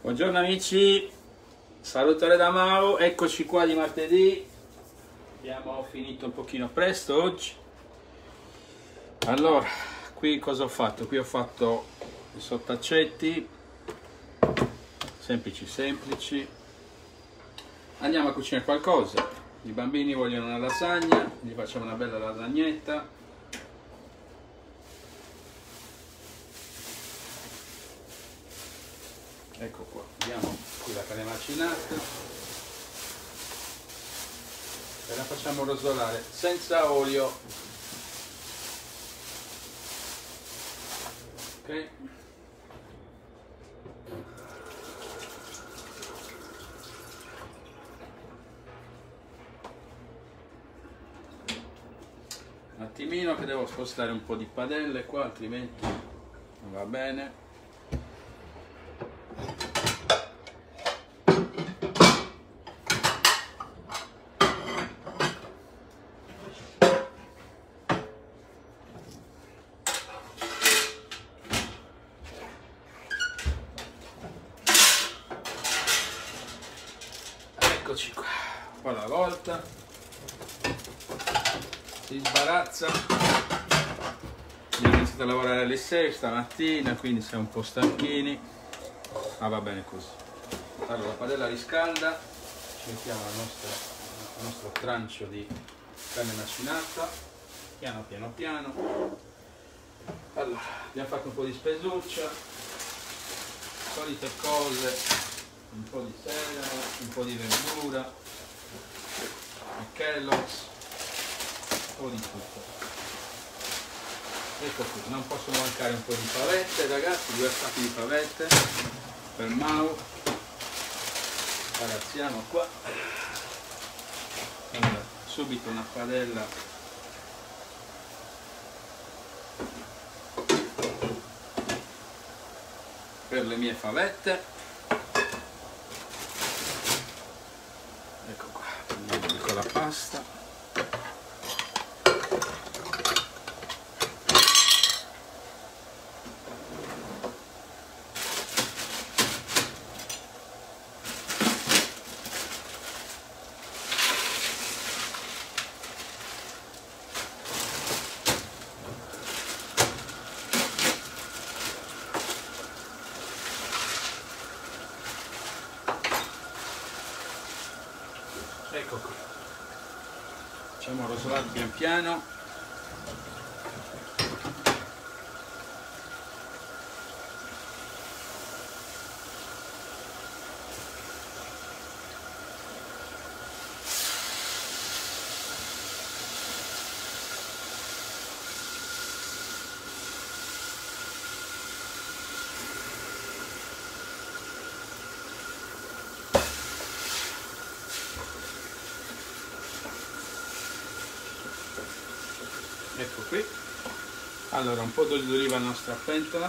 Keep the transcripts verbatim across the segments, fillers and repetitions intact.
Buongiorno amici, salutare da Mau, eccoci qua di martedì. Abbiamo finito un pochino presto oggi. Allora, qui cosa ho fatto? Qui ho fatto i sottaccetti, semplici semplici. Andiamo a cucinare qualcosa. I bambini vogliono una lasagna, gli facciamo una bella lasagnetta. Ecco qua, abbiamo qui la carne macinata e la facciamo rosolare senza olio. Ok? Un attimino che devo spostare un po' di padelle qua, altrimenti non va bene. Eccoci qua, qua alla volta, si sbarazza. Abbiamo iniziato a lavorare alle sei stamattina, quindi siamo un po' stanchini, ma va bene così. Allora la padella riscalda, ci mettiamo la nostra, il nostro trancio di carne macinata, piano piano piano. Allora, abbiamo fatto un po' di spesuccia, solite cose. Un po' di sedano, un po' di verdura, il Kellogg's, un po' di tutto. Ecco qui, non possono mancare un po' di pavette ragazzi, due sacchi di pavette per Mau. Ragazziamo qua. Allora, subito una padella per le mie favette. Ecco qua, prendiamo con la pasta. Ecco qui, facciamo rosolare pian piano. Ecco qui, allora un po' d'olio d'oliva alla nostra pentola,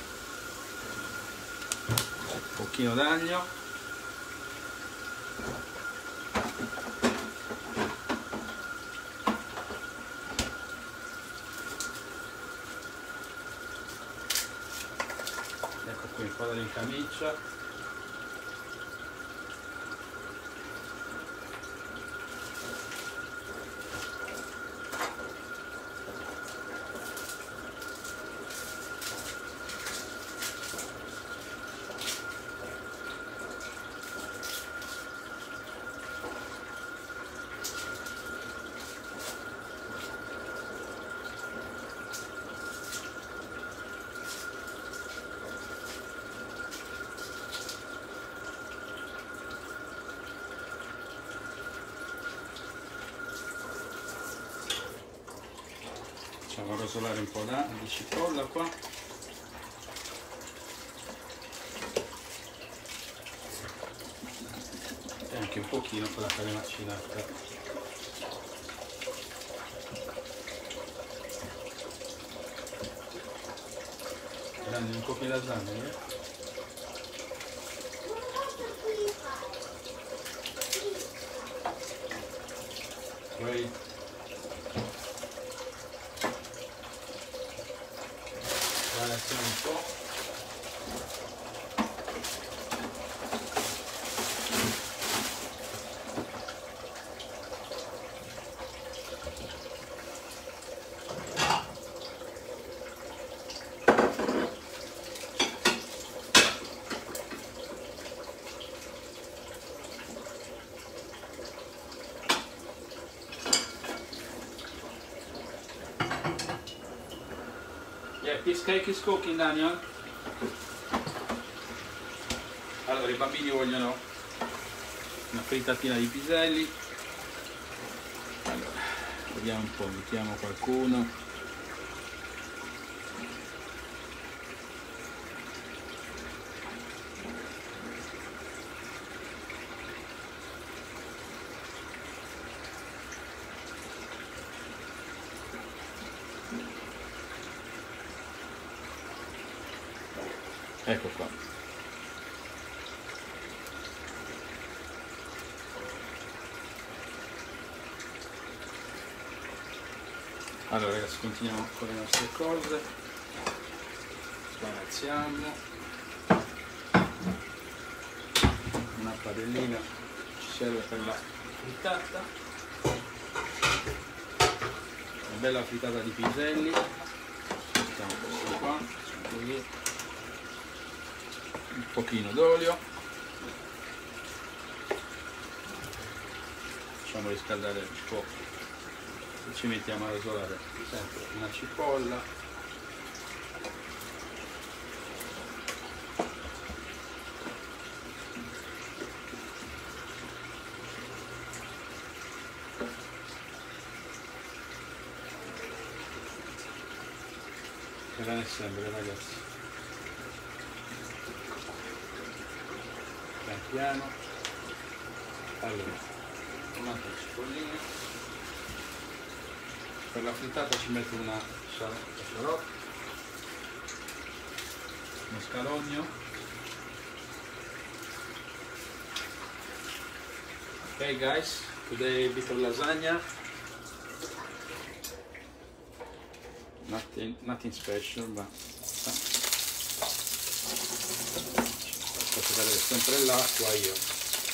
un pochino d'aglio, ecco qui un po' di camiccia. Facciamo rosolare un po' di cipolla qua. E anche un pochino con la carne macinata. Prendi un po' di lasagna, eh? Great. Un po'. This cake is cooking, Daniel. Allora, i bambini vogliono una frittatina di piselli. Allora, vediamo un po', mettiamo qualcuno. Ecco qua. Allora ragazzi, continuiamo con le nostre cose. Spanazziamo. Una padellina ci serve per la frittata. Una bella frittata di piselli. Mettiamo questo qua, così. Un pochino d'olio, facciamo riscaldare un po' e ci mettiamo a rosolare sempre una cipolla, e bene sempre ragazzi. Piano. Allora, un'altra cipollina. Per la frittata ci metto una sciarotto, uno scalogno. Ok guys, today a bit of lasagna. Nothing, nothing special, but faccio cadere sempre l'acqua io.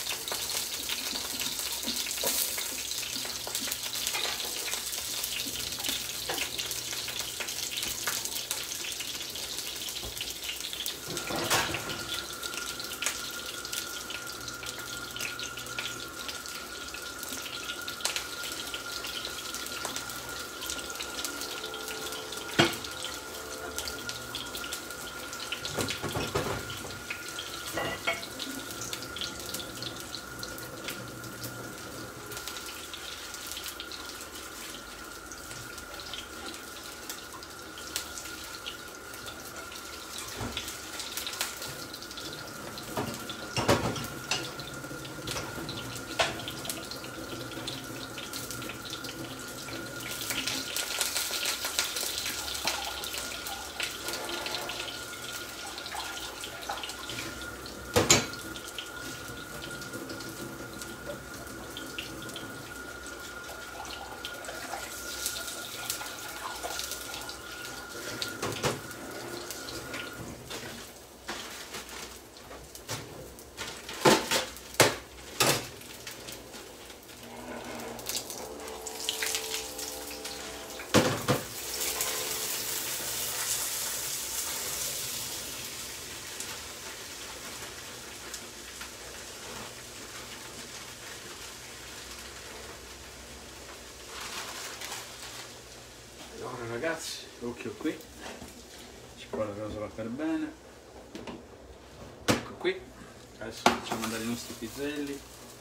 Allora ragazzi, occhio qui, ci può rosola per bene. Ecco qui, adesso facciamo andare i nostri piselli.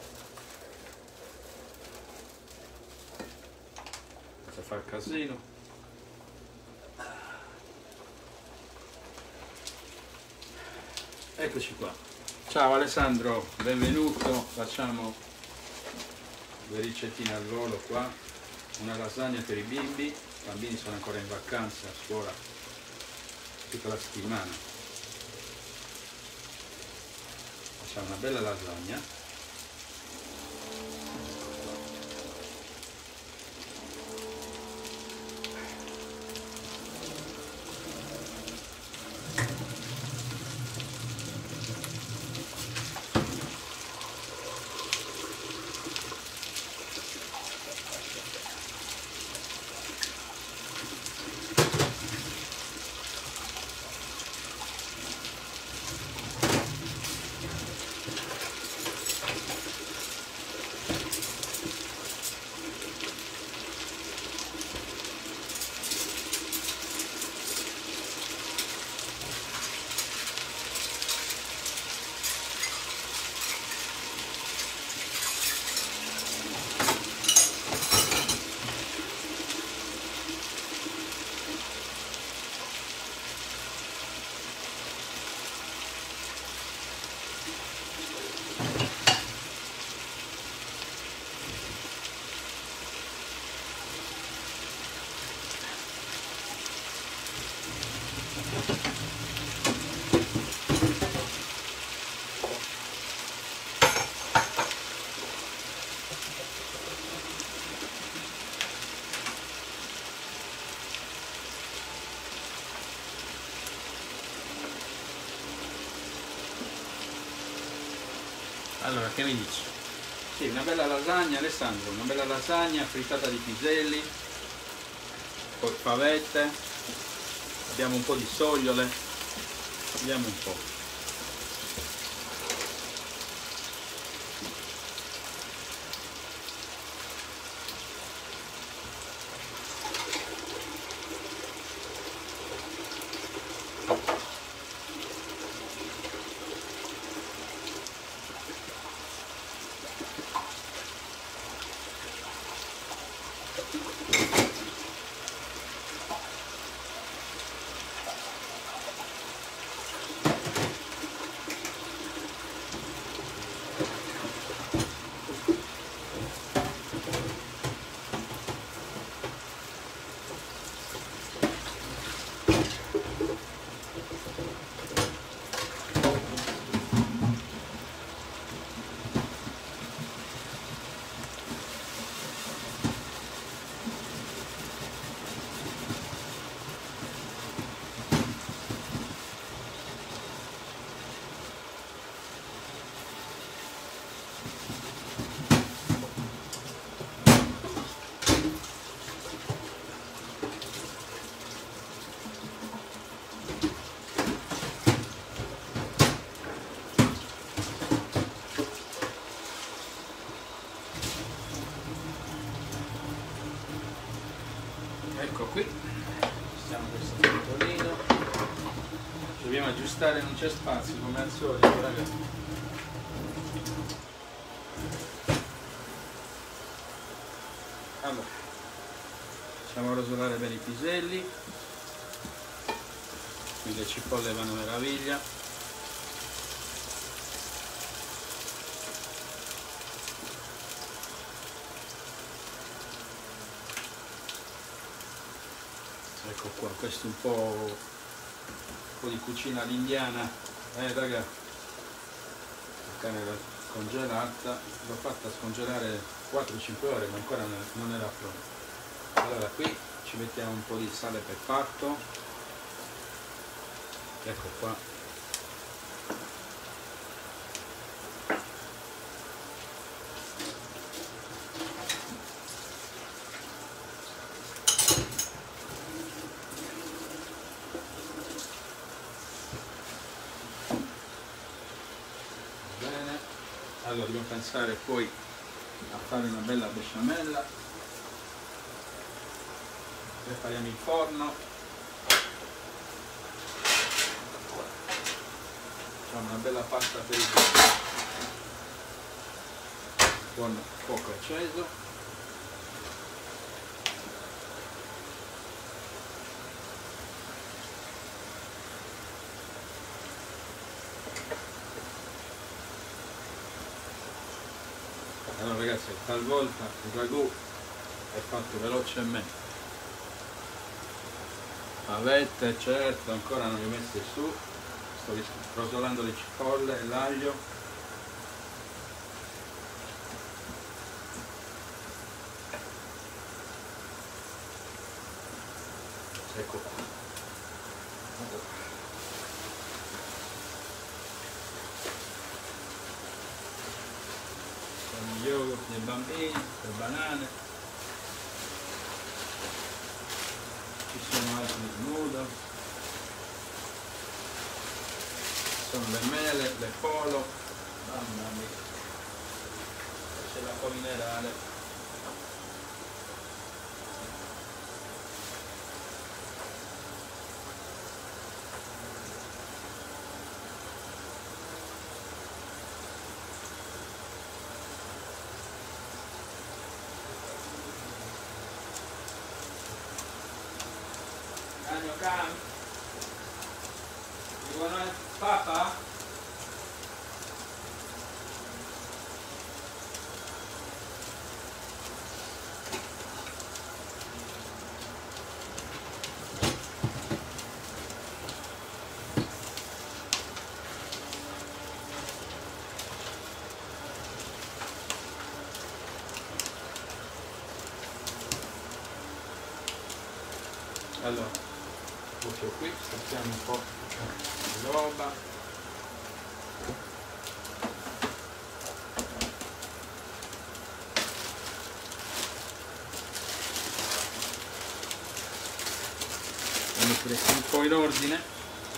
Senza far casino. Eccoci qua. Ciao Alessandro, benvenuto. Facciamo due ricettine al volo qua. Una lasagna per i bimbi. I bambini sono ancora in vacanza a scuola tutta la settimana. Facciamo una bella lasagna. Allora, che mi dici? Sì, una bella lasagna, Alessandro, una bella lasagna frittata di piselli, poi favette, abbiamo un po' di sogliole, vediamo un po'. Ecco qui, stiamo questo pentolino, dobbiamo aggiustare, non c'è spazio come al solito ragazzi. Allora, facciamo rosolare bene i piselli, qui le cipolle vanno a meraviglia. Ecco qua, questo è un po', un po' di cucina all'indiana, eh raga, la carne era congelata, l'ho fatta scongelare quattro cinque ore ma ancora non era pronta. Allora qui ci mettiamo un po' di sale per fatto, ecco qua. Allora dobbiamo pensare poi a fare una bella besciamella, prepariamo il forno, facciamo una bella pasta per il con fuoco acceso. Allora ragazzi, talvolta il ragù è fatto velocemente, favette certo ancora non le ho messe su, sto rosolando le cipolle e l'aglio. Ecco qua. Yogurt dei bambini, le banane, ci sono altri noodles, sono le mele, le polo, mamma mia, c'è l'acqua minerale. Come? You wanna papa? Allora, cuocio qui, stacchiamo un po' di roba. mettere un po' in ordine.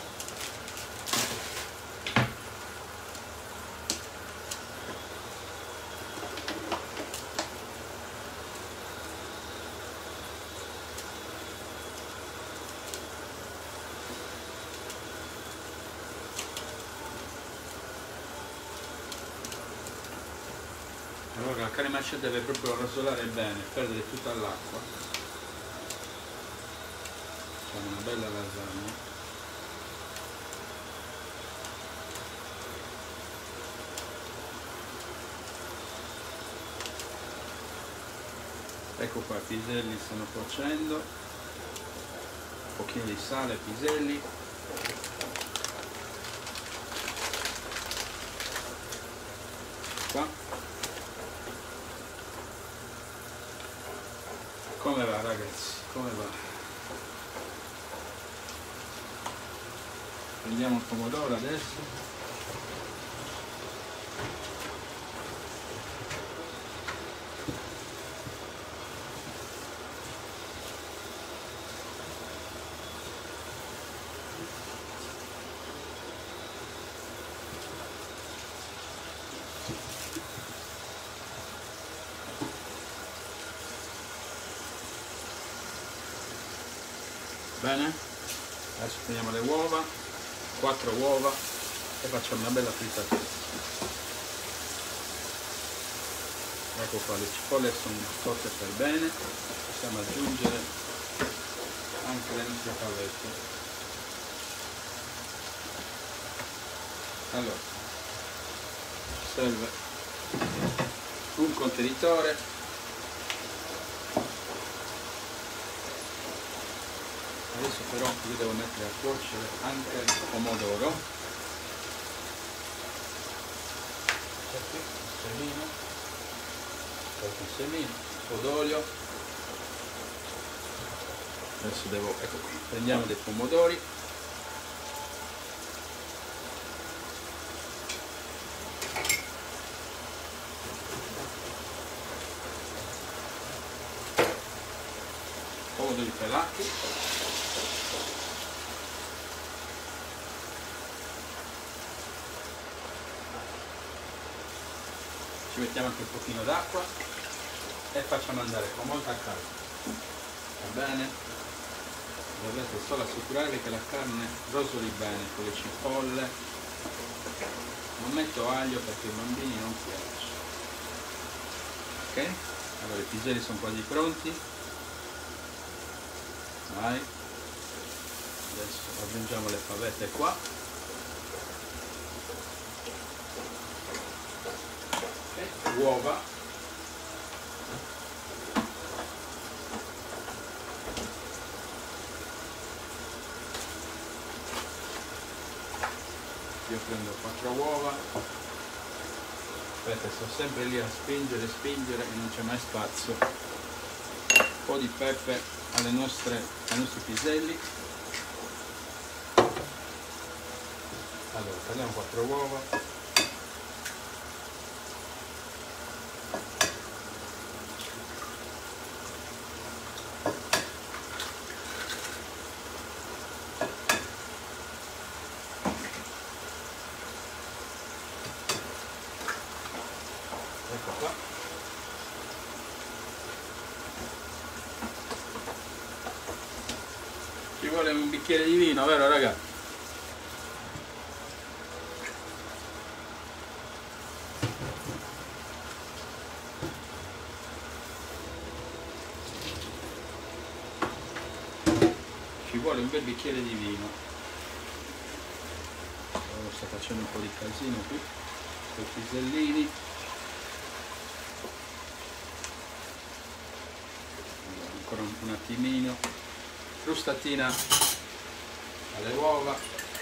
Allora la carne macia deve proprio rosolare bene, perdere tutta l'acqua. Facciamo una bella lasagna. Ecco qua, i piselli stanno cuocendo. Un pochino di sale, piselli. Qua. Come va ragazzi? Come va? Prendiamo il pomodoro adesso. Bene, adesso prendiamo le uova, quattro uova e facciamo una bella frittatura. Ecco qua, le cipolle sono cotte per bene, possiamo aggiungere anche le nostre favette. Allora, ci serve un contenitore. Adesso però io devo mettere a cuocere anche il pomodoro. Qui, un semino, qualche semino, un po' d'olio. Adesso devo, ecco qui, prendiamo dei pomodori. Pomodori pelati. Ci mettiamo anche un pochino d'acqua e facciamo andare con molta calma. Va bene? Dovete solo assicurarvi che la carne rosoli bene con le cipolle. Non metto aglio perché ai bambini non piace. Ok? Allora i piselli sono quasi pronti. Vai. Adesso aggiungiamo le favette qua. Uova, io prendo quattro uova, aspetta, sto sempre lì a spingere, spingere e non c'è mai spazio. Un po' di pepe alle nostre, ai nostri piselli. Allora, prendiamo quattro uova. Ecco qua. Ci vuole un bicchiere di vino, vero ragazzi? Ci vuole un bel bicchiere di vino. Allora, sto facendo un po' di casino qui, quei pisellini. Ancora un attimino, frustatina alle uova,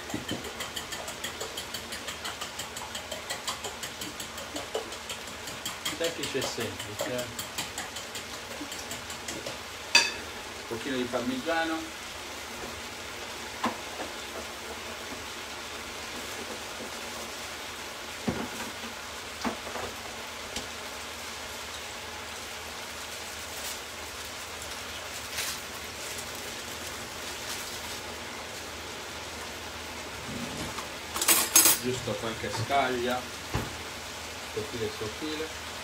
semplice e semplice, un pochino di parmigiano, giusto qualche scaglia sottile sottile.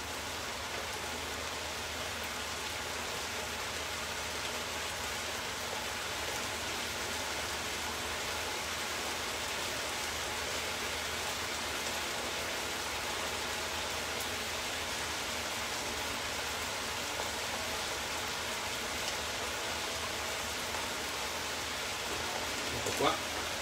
Ecco qua.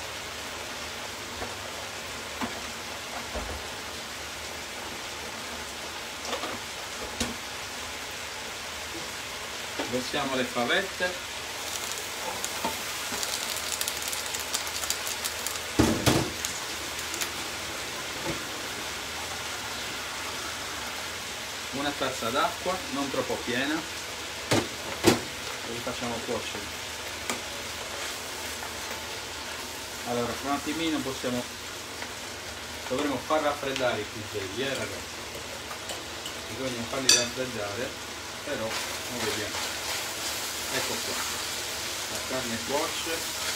Versiamo le favette, una tazza d'acqua, non troppo piena, e li facciamo cuocere. Allora, un attimino possiamo, dovremo far raffreddare i piselli, eh ragazzi, bisogna farli raffreddare, però non vediamo. Ecco qua, la carne cuoce,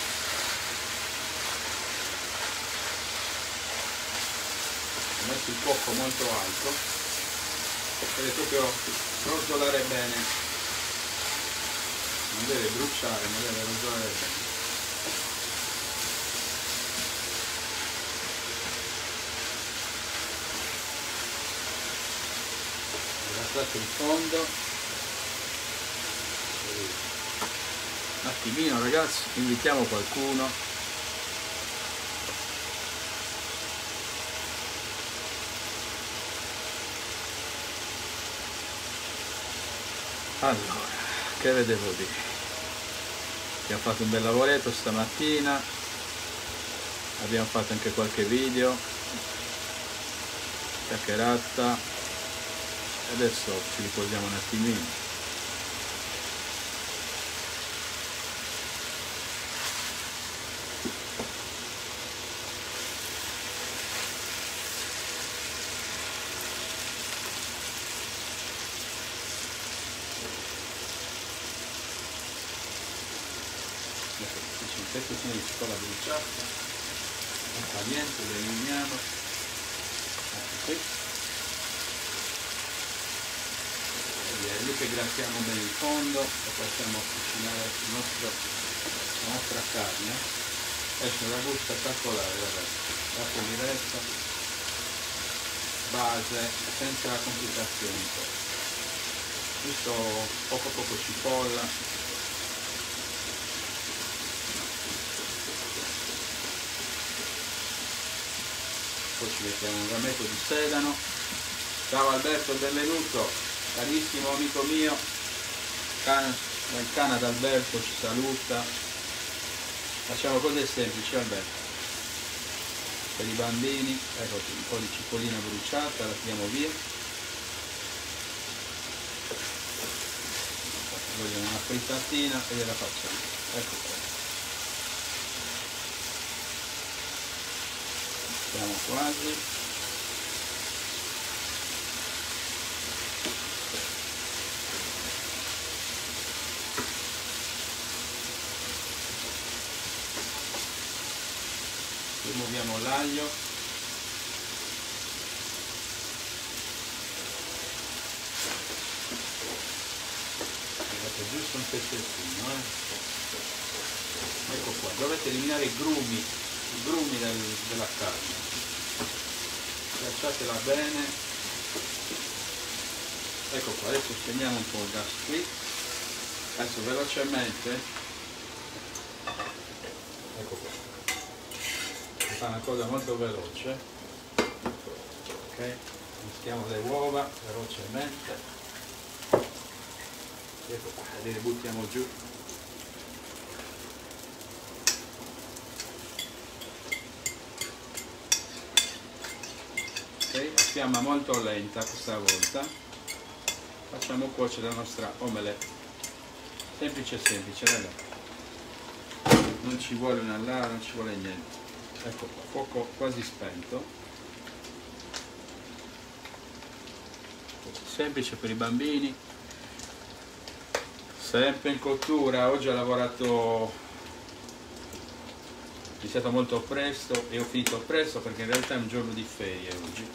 ho messo il fuoco molto alto, deve proprio rozzolare bene, non deve bruciare, ma deve rozzolare bene. Lasciate il fondo. Un attimino ragazzi, invitiamo qualcuno. Allora, che vedevo dire? Abbiamo fatto un bel lavoretto stamattina, abbiamo fatto anche qualche video, chiacchierata, e adesso ci riposiamo un attimino. Queste sono di cipolla bruciata, non fa niente, le eliminiamo. Ecco qui. E via, lì che grattiamo bene il fondo e facciamo cucinare il nostro, la nostra carne. Esce una ragù spettacolare ragazzi, lato diretto, base, senza complicazioni. Giusto poco poco cipolla. Poi ci mettiamo un rametto di sedano. Ciao Alberto, benvenuto, carissimo amico mio, Can dal Canada Alberto ci saluta. Facciamo cose semplici Alberto, per i bambini, ecco un po' di cipollina bruciata, la tiriamo via. Vogliamo una frittatina e gliela facciamo, ecco qua. Siamo quasi. Rimuoviamo l'aglio. Guardate, giusto un pezzettino, eh. Ecco qua, dovete eliminare i grumi, i grumi del, della carne. Lasciatela bene. Ecco qua, adesso spegniamo un po' il gas qui. Adesso velocemente, ecco qua, si fa una cosa molto veloce. Ok, mischiamo le uova velocemente. Ecco qua, le buttiamo giù. Ok, a fiamma molto lenta questa volta. Facciamo cuocere la nostra omelette. Semplice semplice, ragazzi. Non ci vuole una là, non ci vuole niente. Ecco qua, fuoco quasi spento. Semplice per i bambini. Sempre in cottura. Oggi ho lavorato iniziato molto presto e ho finito presto perché in realtà è un giorno di ferie oggi.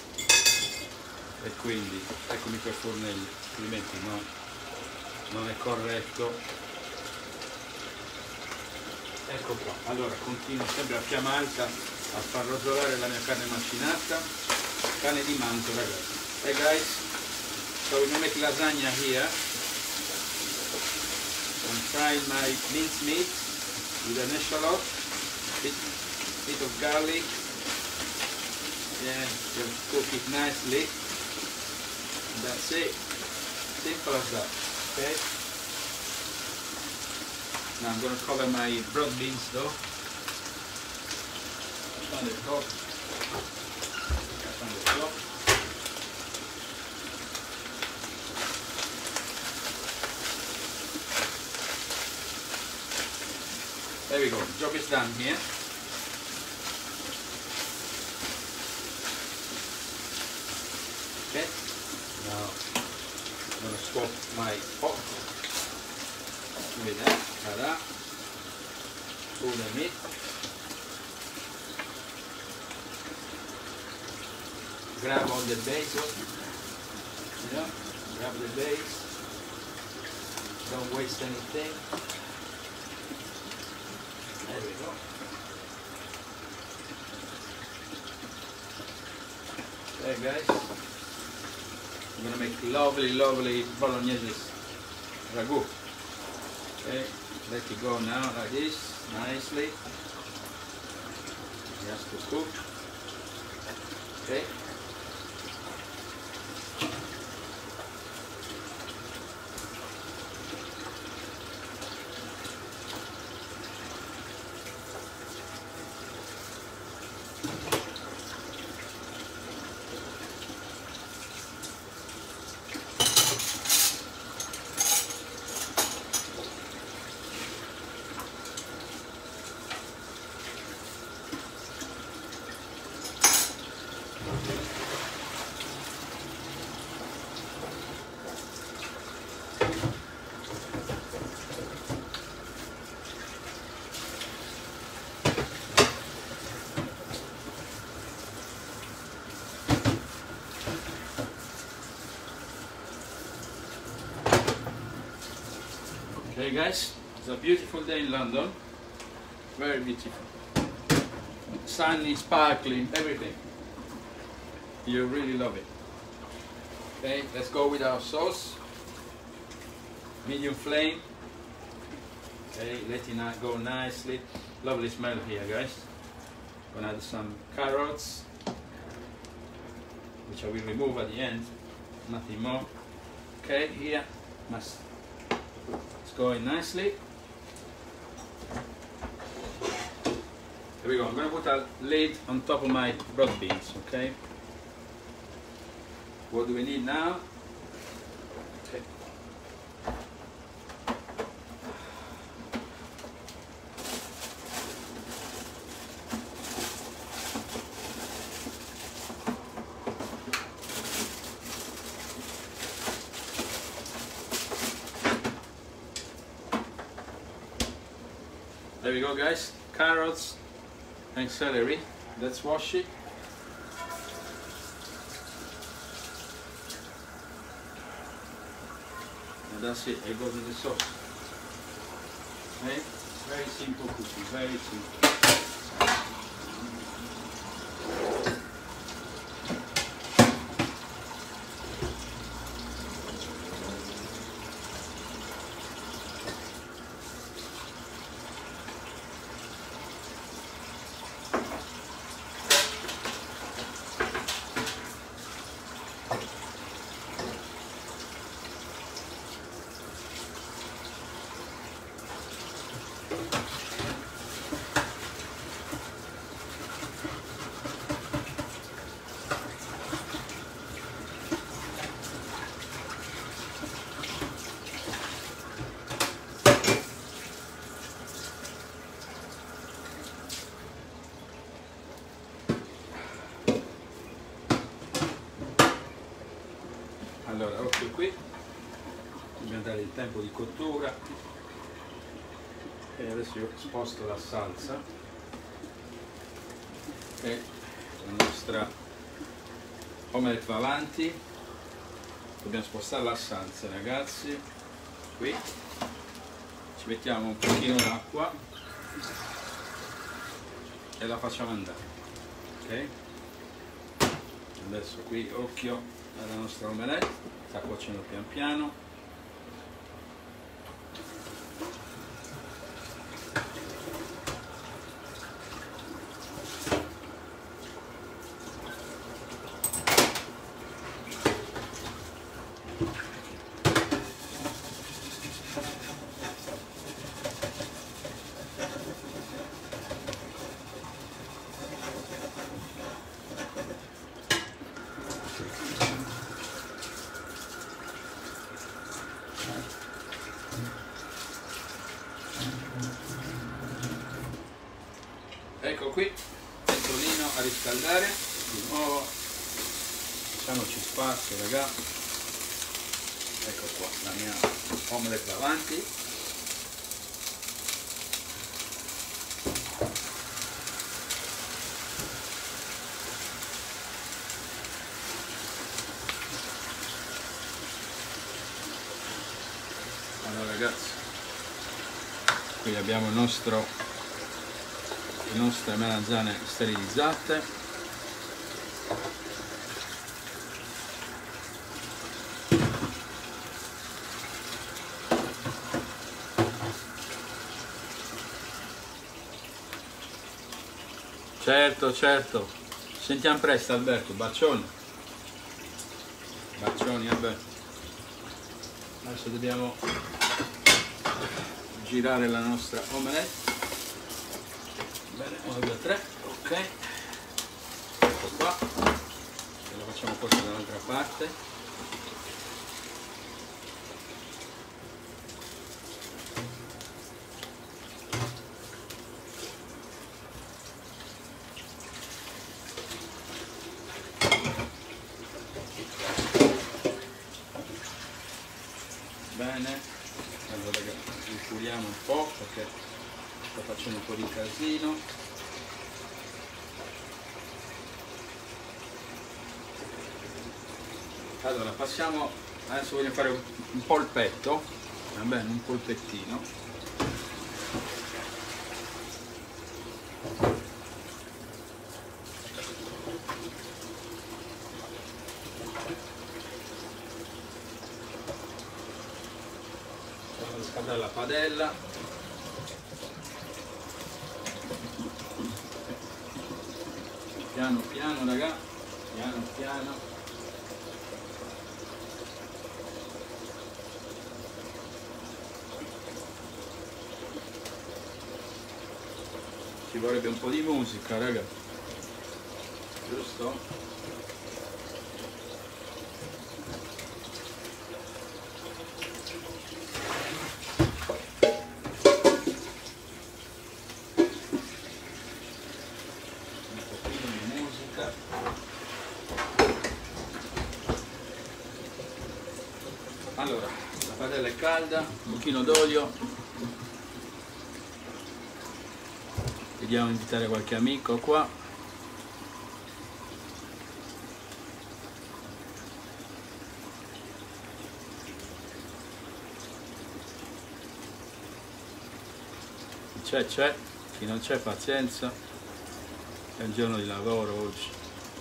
E quindi eccomi per fornelli, altrimenti no, non è corretto. Ecco qua, allora continuo sempre a fiamma alta a far rosolare la mia carne macinata, carne di manzo ragazzi. Hey guys, so we're gonna make lasagna here. I'm frying my minced meat with an echalot, bit, bit of garlic. Yeah, just cook it nicely. And that's it. Simple as that. Okay. Now I'm going to cover my broad beans though. On the top. On the top. There we go. Job is done here. Okay. Now I'm going to swap my pot with that. Ta-da. Pull the meat. Grab all the basil. You know, grab the base. Don't waste anything. There we go. Okay guys, I'm gonna make lovely, lovely bolognese ragu. Okay, let it go now like this, nicely. Just to cook. Okay. Okay guys, it's a beautiful day in London, very beautiful, sunny, sparkling, everything, you really love it. Okay, let's go with our sauce, medium flame, okay, letting it go nicely, lovely smell here guys. Gonna add some carrots, which I will remove at the end, nothing more. Okay, here, must it's going nicely. Here we go. I'm going to put a lid on top of my broad beans, okay? What do we need now? Okay. There we go guys, carrots and celery. Let's wash it. And that's it, it goes in the sauce. Okay? Very simple cooking, very simple. Allora, occhio qui, dobbiamo dare il tempo di cottura e adesso io sposto la salsa. e la nostra omelette va avanti. Dobbiamo spostare la salsa, ragazzi. Qui ci mettiamo un pochino d'acqua e la facciamo andare, ok? Adesso qui occhio alla nostra omelette, sta cuocendo pian piano. Ecco qui, pentolino a riscaldare, di nuovo, facciamoci spazio, raga. Ecco qua, la mia omelette avanti. Allora ragazzi, qui abbiamo il nostro le nostre melanzane sterilizzate. Certo, certo, sentiamo presto Alberto, bacioni, bacioni Alberto. Adesso dobbiamo girare la nostra omelette. Bene, uno, due, tre, ok, ecco qua, e lo facciamo forse dall'altra parte. Bene, allora ragazzi, ripuliamo un po' perché sto facendo un po' di casino. Allora passiamo, adesso voglio fare un, un polpetto, va bene, un polpettino. Facciamo riscaldare la padella. Piano piano raga, piano piano. Ci vorrebbe un po' di musica raga, giusto? Allora, la padella è calda, un pochino d'olio, vediamo di invitare qualche amico qua. C'è, c'è, chi non c'è pazienza, è un giorno di lavoro oggi.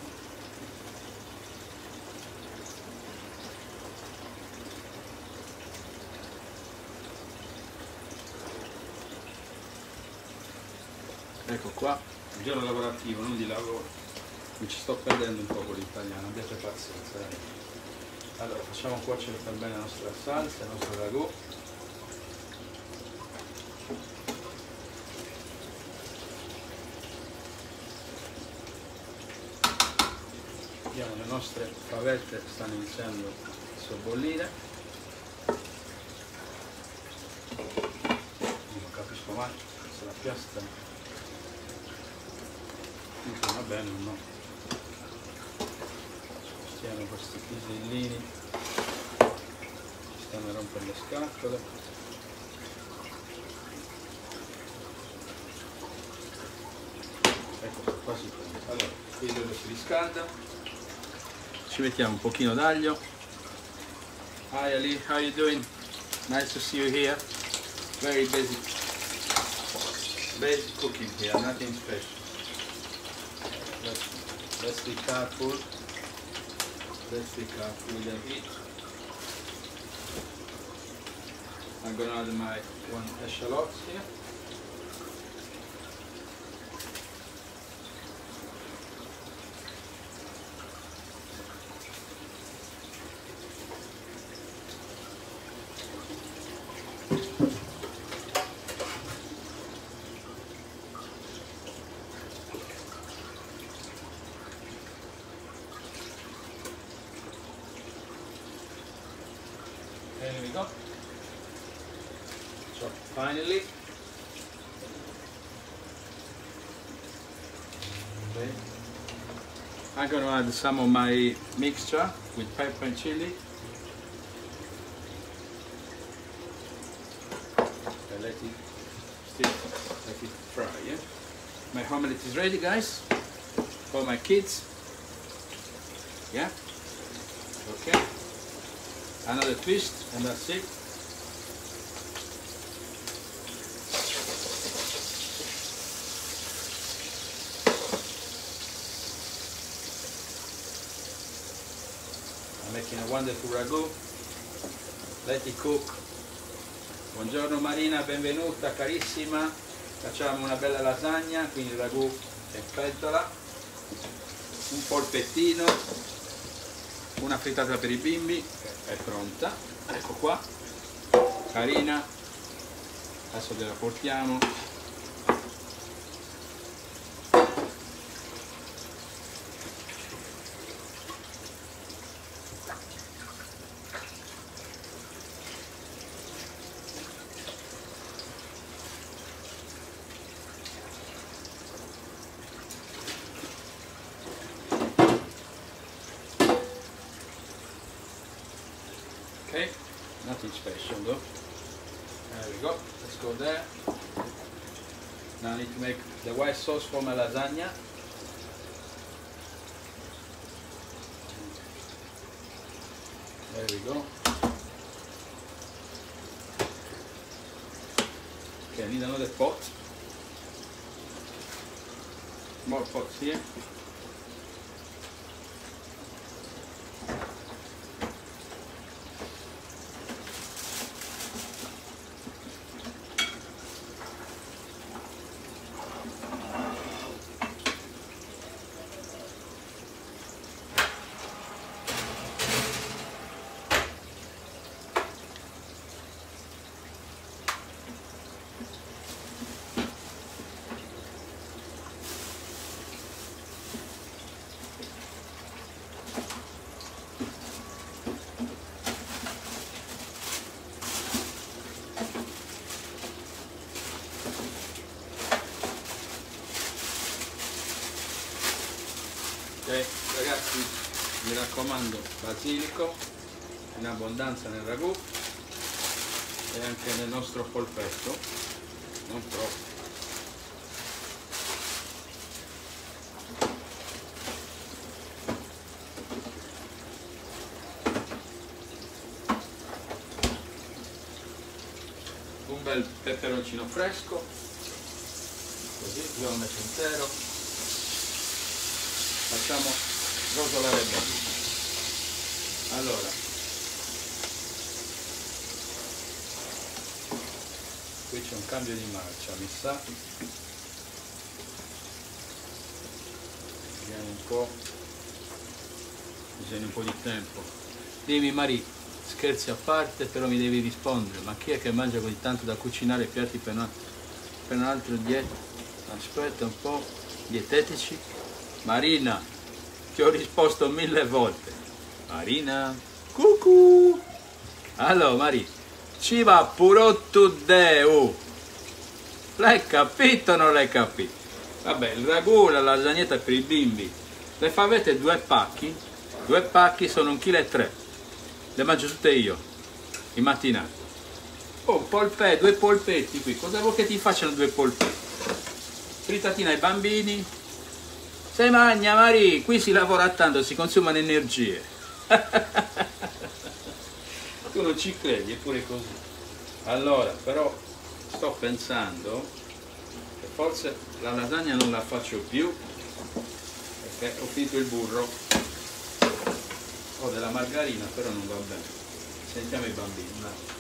Ecco qua, un giorno lavorativo, non di lavoro. Mi ci sto perdendo un po' con l'italiano, abbiate pazienza. Eh. Allora, facciamo cuocere per bene la nostra salsa, il nostro ragù. Vediamo, le nostre favette stanno iniziando a sobbollire. Non capisco mai se la piastra funziona bene o no. Spostiamo questi pisellini, ci stanno a rompere le scatole. Ecco, quasi pronto. il olio si riscalda, ci mettiamo un pochino d'aglio. Hi Ali, how you doing? Nice to see you here. Very basic, basic cooking here, nothing special. Let's, let's be careful. Let's be careful with the heat. I'm gonna add my one echalot here. There we go. So finally, okay, I'm going to add some of my mixture with pepper and chili. Okay, let it still let it fry. Yeah, my omelette is ready, guys, for my kids. Yeah. Okay. Another twist, and that's it. I'm making a wonderful ragu. Let it cook. Buongiorno Marina, benvenuta carissima. Facciamo una bella lasagna, quindi il ragù è in pentola. Un polpettino, una frittata per i bimbi, è pronta, ecco qua, carina, adesso gliela portiamo. Okay, nothing special though. There we go, let's go there. Now I need to make the white sauce for my lasagna. There we go. Okay, I need another pot. More pots here. Ok, ragazzi, mi raccomando, basilico in abbondanza nel ragù e anche nel nostro polpetto, non troppo. Un bel peperoncino fresco, così l'ho messo intero. Facciamo rosolare bene. Allora, qui c'è un cambio di marcia, mi sa. Vediamo un po'. Bisogna un po' di tempo. Dimmi Marie, scherzi a parte, però mi devi rispondere. Ma chi è che mangia così tanto da cucinare piatti per, una, per un altro dieta? Aspetta un po'. Dietetici? Marina, ti ho risposto mille volte. Marina, cucù. Allora, Maria, ci va pure tu deu. L'hai capito o non l'hai capito? Vabbè, il ragù, la lasagnetta per i bimbi. Le favette due pacchi, due pacchi sono un chilo e tre. Le mangio tutte io, in mattinata. Oh, polpette, due polpetti qui. Cosa vuoi che ti facciano due polpetti? Frittatina ai bambini. Sei magna Mari, qui si lavora tanto, si consumano energie. Tu non ci credi, è pure così. Allora, però sto pensando che forse la lasagna non la faccio più perché ho finito il burro. Ho della margarina, però non va bene. Sentiamo i bambini. No.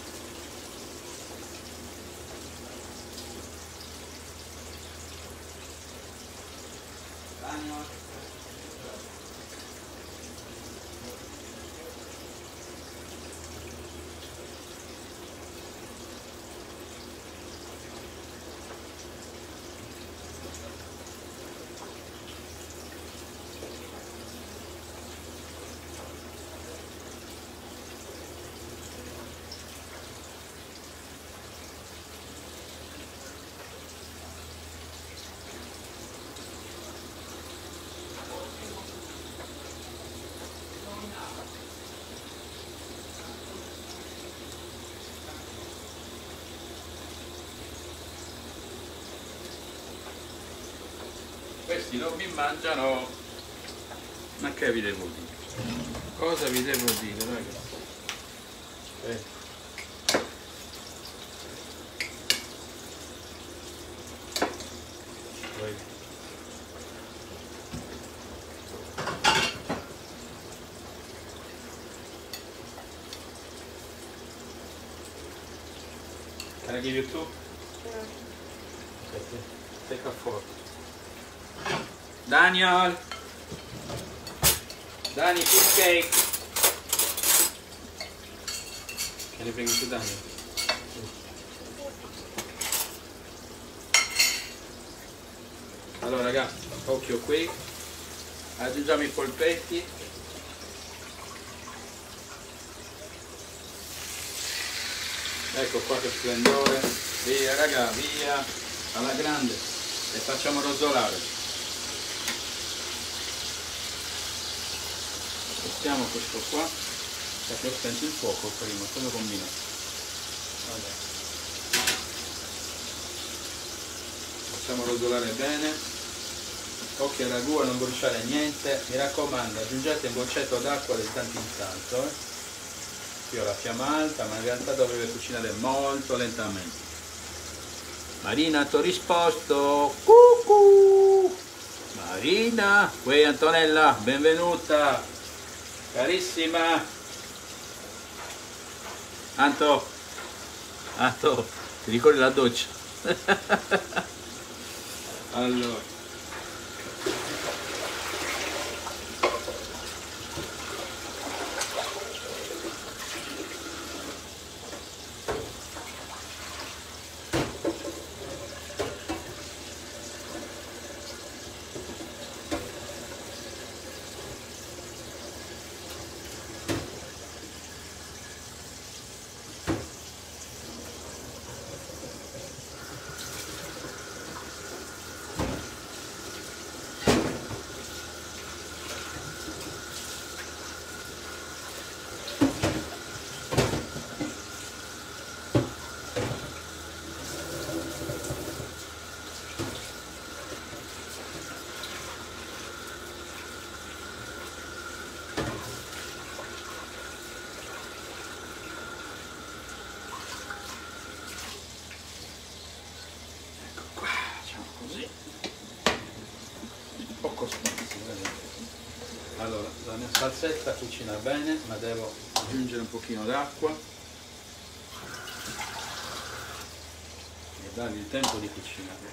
Questi non mi mangiano, ma che vi devo dire? Cosa vi devo dire, ragazzi? Eh. Can I give you two? Yeah. Okay, take a fork. Daniel! Dani, piece cake! Can you bring it to Daniel? Allora ragazzi, occhio qui, aggiungiamo i polpetti. Ecco qua che splendore, via raga, via, alla grande, e facciamo rosolare. Mettiamo questo qua, perché ho spento il fuoco prima, come combina? Vabbè. Facciamo rosolare bene, occhio al ragù a non bruciare niente, mi raccomando aggiungete un goccetto d'acqua di tanto in tanto. Eh. Io ho la fiamma alta, ma in realtà dovete cucinare molto lentamente. Marina, ti ho risposto, cucù! Marina, qui Antonella, benvenuta! Carissima Anto, Anto, ti ricordi la doccia? Allora Allora, la mia salsetta cucina bene, ma devo aggiungere un pochino d'acqua e dargli il tempo di cucinare.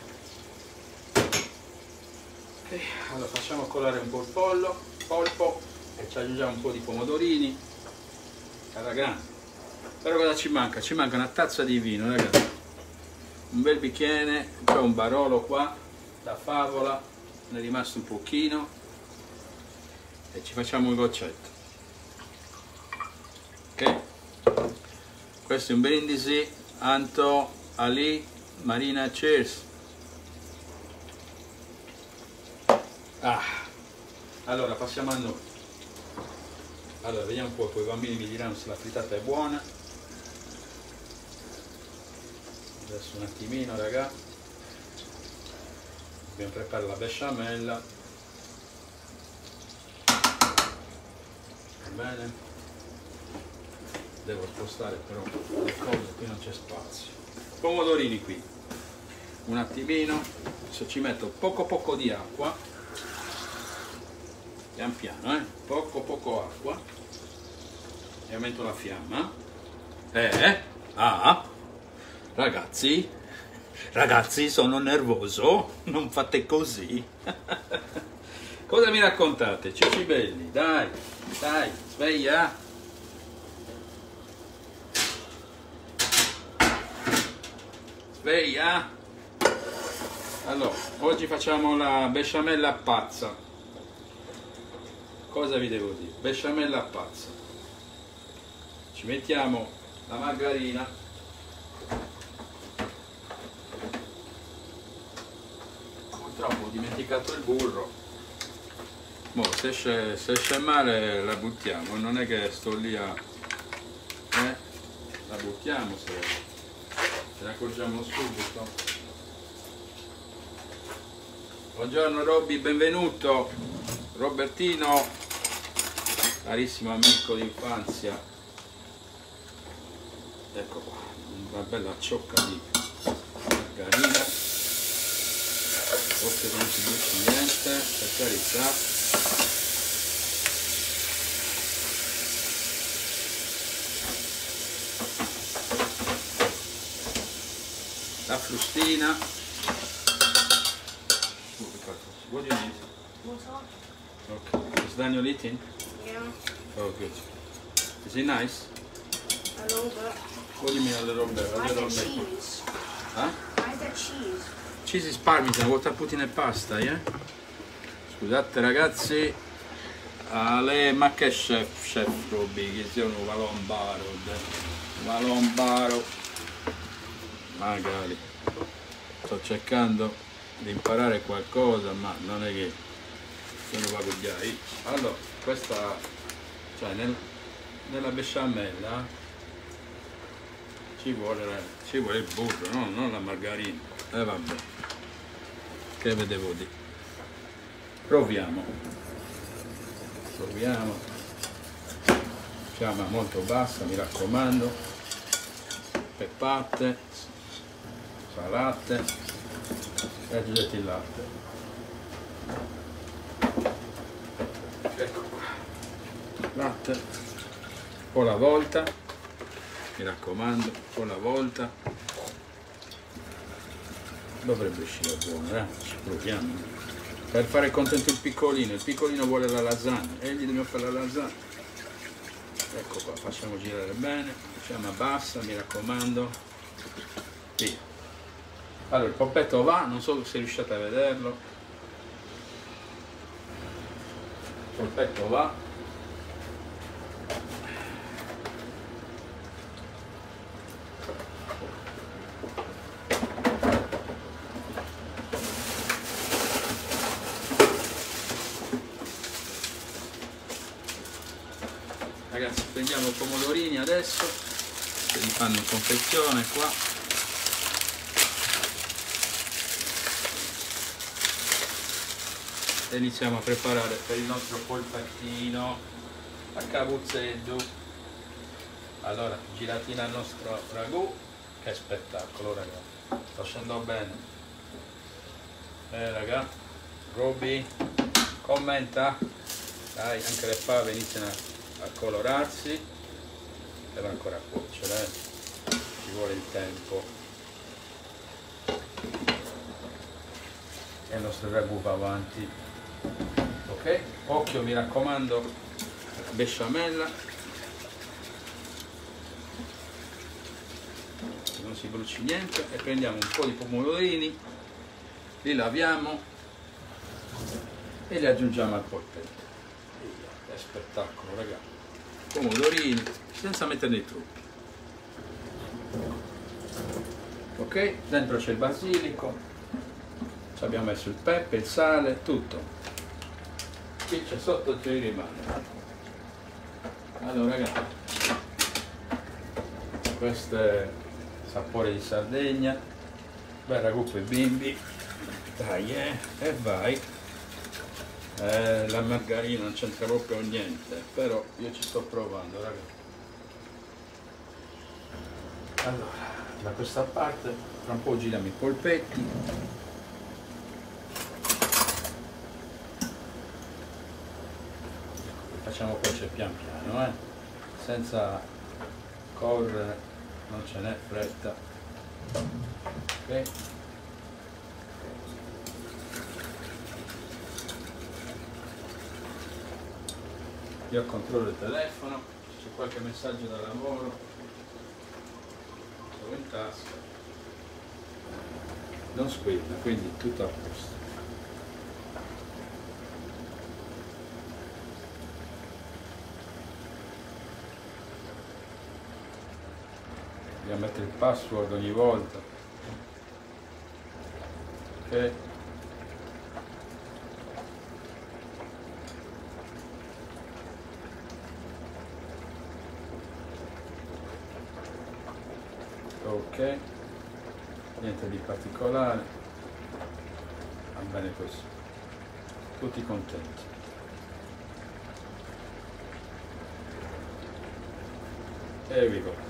Ok, allora facciamo colare un po' il pollo, polpo e ci aggiungiamo un po' di pomodorini alla grande. Però cosa ci manca? Ci manca una tazza di vino, ragazzi. Un bel bicchiere, c'è un barolo qua, da favola, ne è rimasto un pochino. E ci facciamo un goccetto. Ok? Questo è un brindisi. Anto, Ali, Marina, cheers. Ah. Allora passiamo a noi. Allora vediamo un po', poi i bambini mi diranno se la frittata è buona. Adesso un attimino, raga. Dobbiamo preparare la besciamella. bene. Devo spostare però le cose, qui non c'è spazio. Pomodorini qui, un attimino, se ci metto poco poco di acqua, pian piano, eh? Poco poco acqua, e aumento la fiamma. Eh, ah, ragazzi, ragazzi sono nervoso, non fate così. Cosa mi raccontate? Cicibelli, dai, dai, sveglia. Sveglia. Allora, oggi facciamo la besciamella a pazza. Cosa vi devo dire? Besciamella a pazza. Ci mettiamo la margarina. Purtroppo ho dimenticato il burro. Boh, se esce, se esce male la buttiamo, non è che sto lì a... Eh? La buttiamo se, se ne accorgiamo subito. Buongiorno Robby, benvenuto. Robertino, carissimo amico d'infanzia. Ecco qua, una bella ciocca di margarina. Occhio che non si bruci niente, per carità. La frustina. What do you need? Water. Okay. Is Daniel eating? Yeah, Oh, good. Is he nice? a little bit. What do you mean a little bit? A Why little is there bit. cheese? Huh? Why is there cheese? Cheese is parmesan, what I put in a pasta, yeah? Scusate ragazzi, ale ma che chef, chef Robby, che sia un valombaro, valombaro, magari, sto cercando di imparare qualcosa, ma non è che sono vagogliai. Allora, questa, cioè nel, nella besciamella ci vuole, ci vuole il burro, no? Non la margarina. E eh, vabbè, che vedevo di. Proviamo. Proviamo. Fiamma molto bassa, mi raccomando. Peppate, salate e aggiungete il latte. Ecco qua. Latte. Un po' alla volta. Mi raccomando, un po' alla volta. Dovrebbe uscire buono, eh? Ci proviamo. Per fare contento il piccolino, il piccolino vuole la lasagna, e gli dobbiamo fare la lasagna. Ecco qua, facciamo girare bene, fiamma bassa, mi raccomando. Via. Allora, il poppetto va, non so se riuscite a vederlo. Il poppetto va. Ragazzi, prendiamo i pomodorini adesso, che li fanno in confezione qua. E iniziamo a preparare per il nostro polpettino a cavuzzello. Allora, giratina al nostro ragù, che spettacolo raga, sta scendendo bene. Eh raga, Robby, commenta, dai, anche le fave iniziano a a colorarsi, deve ancora cuocere, eh? Ci vuole il tempo e il nostro ragù va avanti. Ok, occhio mi raccomando, besciamella, non si bruci niente, e prendiamo un po' di pomodorini, li laviamo e li aggiungiamo al polpetto. È spettacolo ragazzi, pomodorini senza mettere dei trucchi. Ok, dentro c'è il basilico, ci abbiamo messo il pepe, il sale, tutto. Qui c'è sotto ci rimane. Allora ragazzi, questo è il sapore di Sardegna, bel ragù per bimbi, dai eh, e vai. Eh, la margarina non c'entra proprio niente, però io ci sto provando, ragazzi. Allora, da questa parte, tra un po' giriamo i polpetti. Facciamo cuocere pian piano, eh? Senza correre, non ce n'è fretta. Ok? Io controllo il telefono, c'è qualche messaggio da lavoro, sono in tasca, non squilla, quindi tutto a posto. Dobbiamo mettere il password ogni volta. Ok. Ok, niente di particolare, va bene così, tutti contenti. E vi go.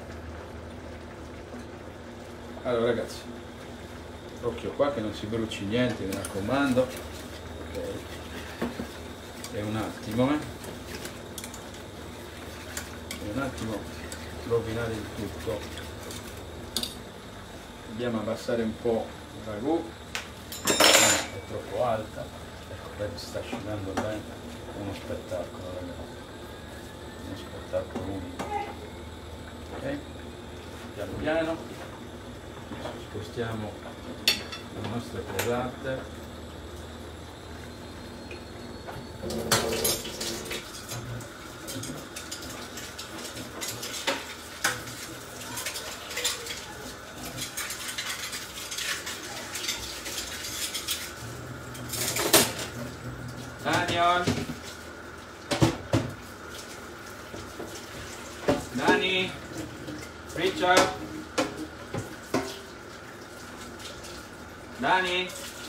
Allora ragazzi, occhio qua che non si bruci niente, mi raccomando. Ok, e un attimo, eh. E un attimo rovinare il tutto. Andiamo a abbassare un po' il ragù, è troppo alta, ecco, vedi, sta asciugando bene, è uno spettacolo ragazzi, uno spettacolo unico. Ok, piano piano, spostiamo le nostre posate. Daniel, Dani, Richard, Dani,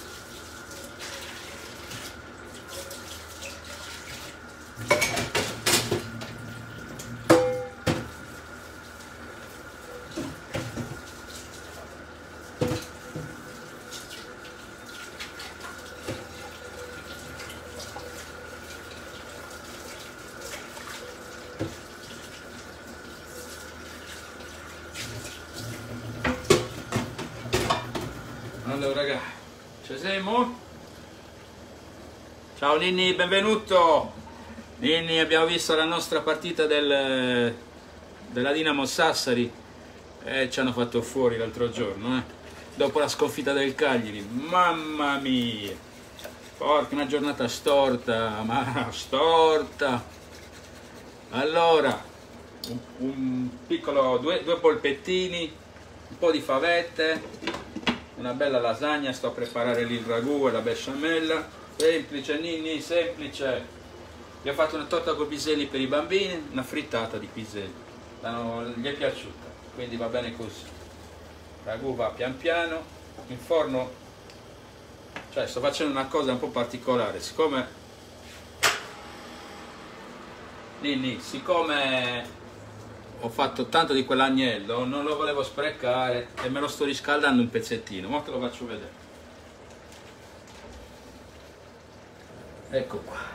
allora raga, ci siamo? Ciao Ninni, benvenuto! Ninni, abbiamo visto la nostra partita del, della Dinamo Sassari e ci hanno fatto fuori l'altro giorno, eh? Dopo la sconfitta del Cagliari, mamma mia! Porca, una giornata storta, ma storta! Allora, un, un piccolo, due, due polpettini, un po' di favette, una bella lasagna, sto a preparare lì il ragù e la besciamella, semplice Ninni, semplice. Vi ho fatto una torta con piselli per i bambini, una frittata di piselli, gli è piaciuta, quindi va bene così. Il ragù va pian piano, in forno, cioè sto facendo una cosa un po' particolare, siccome Ninni, siccome ho fatto tanto di quell'agnello, non lo volevo sprecare e me lo sto riscaldando un pezzettino, ora te lo faccio vedere. Ecco qua,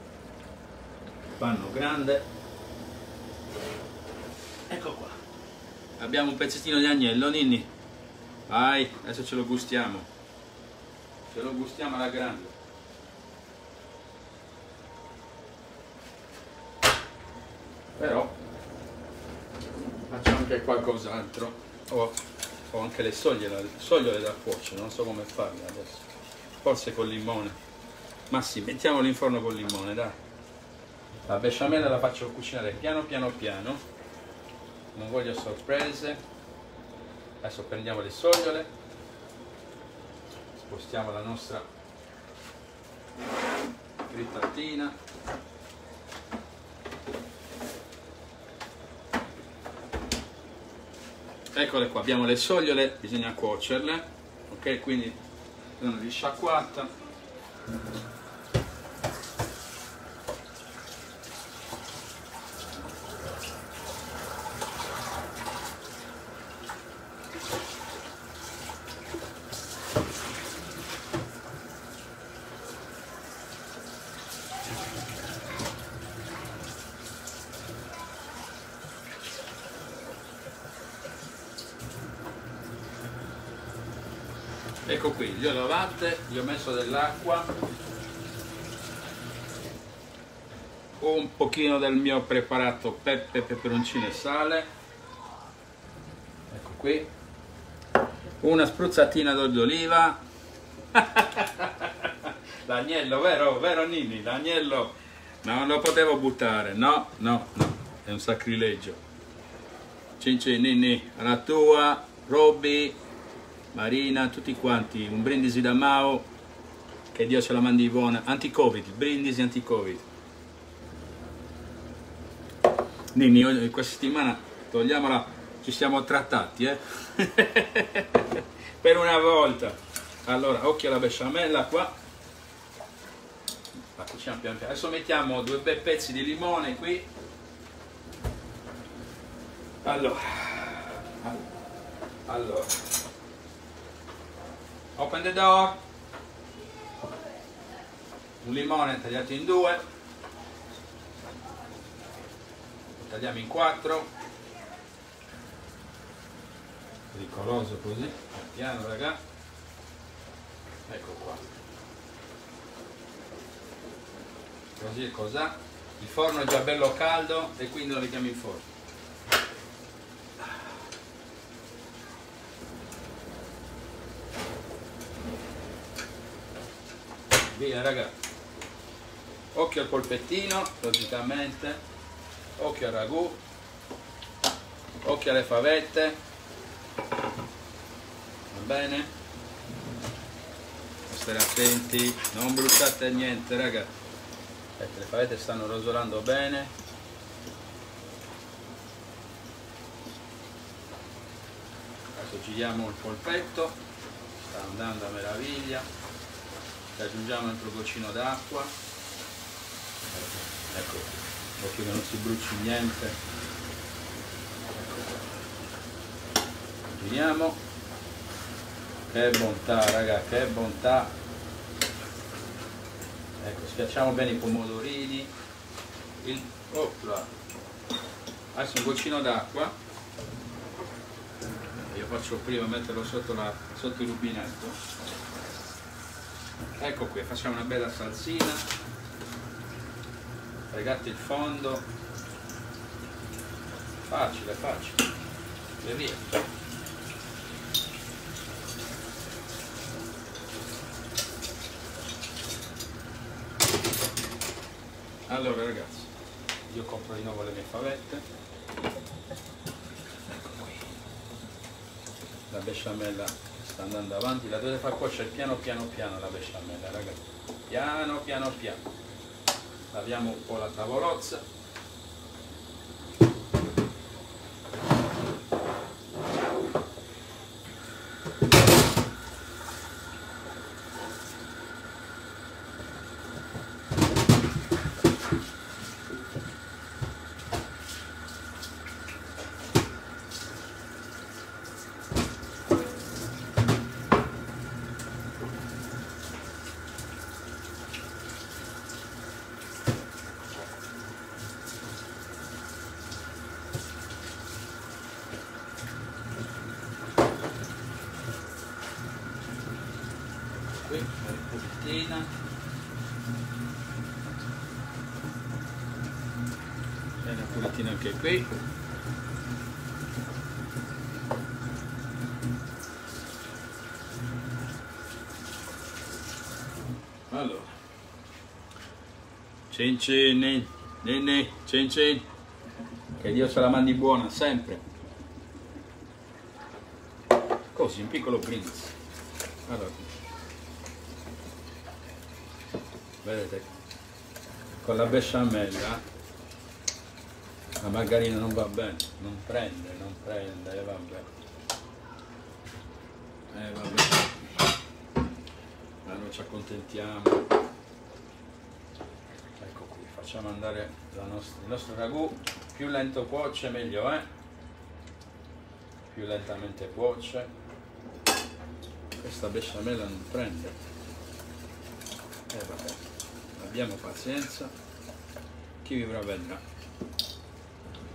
panno grande, ecco qua, abbiamo un pezzettino di agnello, Ninni, vai, adesso ce lo gustiamo, ce lo gustiamo alla grande. Però facciamo anche qualcos'altro. Ho, ho anche le soglie, sogliole da cuocere, non so come farle adesso. Forse col limone. Ma sì, mettiamolo in forno col limone, dai. La besciamella la faccio cucinare piano piano piano. Non voglio sorprese. Adesso prendiamo le sogliole. Spostiamo la nostra frittatina. Eccole qua, abbiamo le sogliole, bisogna cuocerle, ok? Quindi sono risciacquata. Ecco qui, gli ho lavate, gli ho messo dell'acqua, un pochino del mio preparato pepe, peperoncino e sale, ecco qui, una spruzzatina d'olio d'oliva, l'agnello, vero, vero Nini, l'agnello non lo potevo buttare, no, no, no, è un sacrilegio. Cin cin Nini, alla tua, Robby, Marina, tutti quanti, un brindisi da Mao, che Dio ce la mandi buona, anti-Covid, brindisi anti-Covid. Nini, questa settimana, togliamola, ci siamo trattati, eh? Per una volta. Allora, occhio alla besciamella qua. La cuciniamo pian piano. Adesso mettiamo due bei pezzi di limone qui. Allora, allora. Open the door. Un limone tagliato in due. Lo tagliamo in quattro. Pericoloso così. Piano raga. Ecco qua. Così è cos'ha. Il forno è già bello caldo e quindi lo mettiamo in forno. Via ragazzi, occhio al polpettino, logicamente, occhio al ragù, occhio alle favette, va bene? Stare attenti, non bruciate niente ragazzi, ecco, le favette stanno rosolando bene, adesso giriamo il polpetto, sta andando a meraviglia. Aggiungiamo un altro goccino d'acqua, ecco, occhio che non si bruci niente, ecco. Giriamo, che bontà raga, che bontà, ecco, schiacciamo bene i pomodorini, il, opla. Adesso un goccino d'acqua, io faccio prima metterlo sotto, la, sotto il rubinetto. Ecco qui, facciamo una bella salsina, fregate il fondo, facile, facile, e via. Allora ragazzi, io compro di nuovo le mie favette, ecco qui, la besciamella sta andando avanti, la dovete far cuocere piano piano piano la besciamella ragazzi, piano piano piano. Laviamo un po' la tavolozza. Qui una ricolettina, e una pulitina anche qui. Allora, cin cin, Nini, cin cin, che Dio ce la mandi buona sempre. Così, un piccolo brindisi. Allora, vedete, con la besciamella la margarina non va bene, non prende, non prende, e vabbè. E vabbè. Ma noi ci accontentiamo. Ecco qui, facciamo andare la nostra, il nostro ragù, più lento cuoce meglio è, più lentamente cuoce. Questa besciamella non prende. E vabbè. Abbiamo pazienza, chi vivrà vedrà.